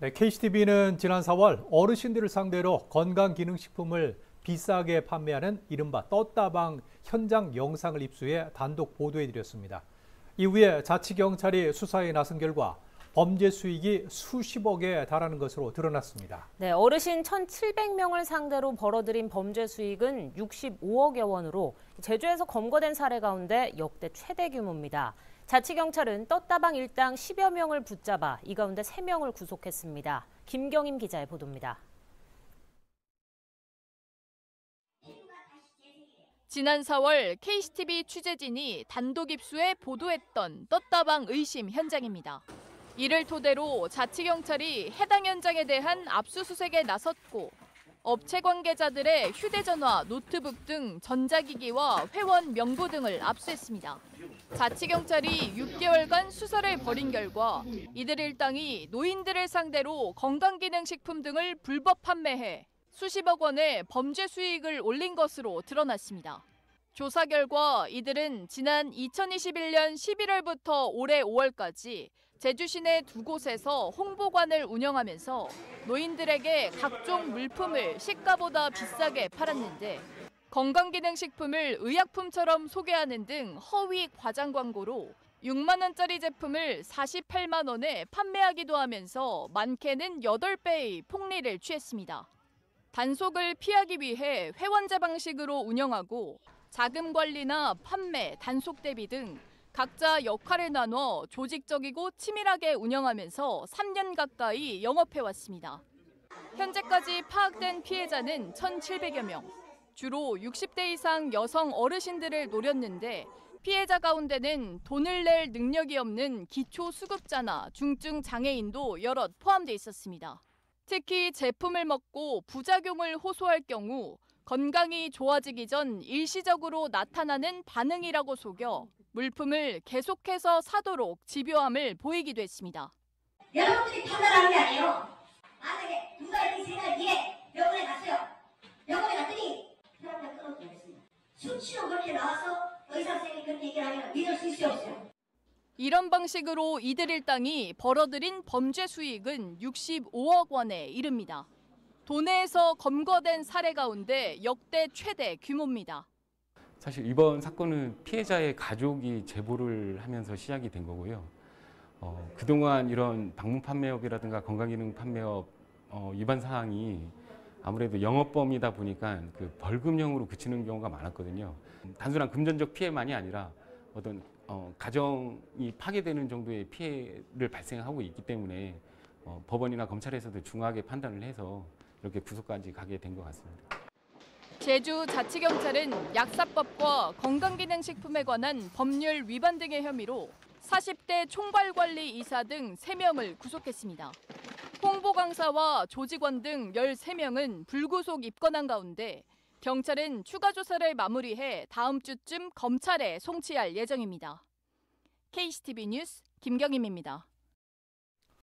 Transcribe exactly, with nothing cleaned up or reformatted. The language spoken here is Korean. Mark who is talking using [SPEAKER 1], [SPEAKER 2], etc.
[SPEAKER 1] 네, 케이씨티비는 지난 사월 어르신들을 상대로 건강기능식품을 비싸게 판매하는 이른바 떴다방 현장 영상을 입수해 단독 보도해드렸습니다. 이후에 자치경찰이 수사에 나선 결과 범죄 수익이 수십억에 달하는 것으로 드러났습니다.
[SPEAKER 2] 네, 어르신 천칠백 명을 상대로 벌어들인 범죄 수익은 육십오억여 원으로 제주에서 검거된 사례 가운데 역대 최대 규모입니다. 자치경찰은 떴다방 일당 십여 명을 붙잡아 이 가운데 세 명을 구속했습니다. 김경임 기자의 보도입니다.
[SPEAKER 3] 지난 사월 케이씨티비 취재진이 단독 입수해 보도했던 떴다방 의심 현장입니다. 이를 토대로 자치경찰이 해당 현장에 대한 압수수색에 나섰고 업체 관계자들의 휴대전화, 노트북 등 전자기기와 회원 명부 등을 압수했습니다. 자치경찰이 육 개월간 수사를 벌인 결과 이들 일당이 노인들을 상대로 건강기능식품 등을 불법 판매해 수십억 원의 범죄 수익을 올린 것으로 드러났습니다. 조사 결과 이들은 지난 이천이십일년 십일월부터 올해 오월까지 제주 시내 두 곳에서 홍보관을 운영하면서 노인들에게 각종 물품을 시가보다 비싸게 팔았는데 건강기능식품을 의약품처럼 소개하는 등 허위 과장 광고로 육만 원짜리 제품을 사십팔만 원에 판매하기도 하면서 많게는 여덟 배의 폭리를 취했습니다. 단속을 피하기 위해 회원제 방식으로 운영하고 자금 관리나 판매, 단속 대비 등 각자 역할을 나눠 조직적이고 치밀하게 운영하면서 삼 년 가까이 영업해왔습니다. 현재까지 파악된 피해자는 천칠백여 명, 주로 육십 대 이상 여성 어르신들을 노렸는데 피해자 가운데는 돈을 낼 능력이 없는 기초수급자나 중증 장애인도 여럿 포함돼 있었습니다. 특히 제품을 먹고 부작용을 호소할 경우 건강이 좋아지기 전 일시적으로 나타나는 반응이라고 속여 물품을 계속해서 사도록 집요함을 보이기도 했습니다.
[SPEAKER 4] 여러분들이 판단하는 게 아니에요. 만약에 두 달 뒤, 세 달 뒤에 병원에 갔어요. 병원에 갔더니 혈압약 끊어지고 있습니다. 수치로 그렇게 나와서 의사 선생님이 그렇게 얘기를 하면 믿을 수 있어요, 없어요?
[SPEAKER 3] 이런 방식으로 이들 일당이 벌어들인 범죄 수익은 육십오억 원에 이릅니다. 도내에서 검거된 사례 가운데 역대 최대 규모입니다.
[SPEAKER 5] 사실 이번 사건은 피해자의 가족이 제보를 하면서 시작이 된 거고요. 어, 그동안 이런 방문 판매업이라든가 건강기능 판매업 어, 위반 사항이 아무래도 영업범이다 보니까 그 벌금형으로 그치는 경우가 많았거든요. 단순한 금전적 피해만이 아니라 어떤 어, 가정이 파괴되는 정도의 피해를 발생하고 있기 때문에 어, 법원이나 검찰에서도 중하게 판단을 해서 이렇게 구속까지 가게 된 것 같습니다.
[SPEAKER 3] 제주 자치경찰은 약사법과 건강기능식품에 관한 법률 위반 등의 혐의로 사십 대 총괄관리이사 등 세 명을 구속했습니다. 홍보 강사와 조직원 등 열세 명은 불구속 입건한 가운데 경찰은 추가 조사를 마무리해 다음 주쯤 검찰에 송치할 예정입니다. 케이씨티비 뉴스 김경임입니다.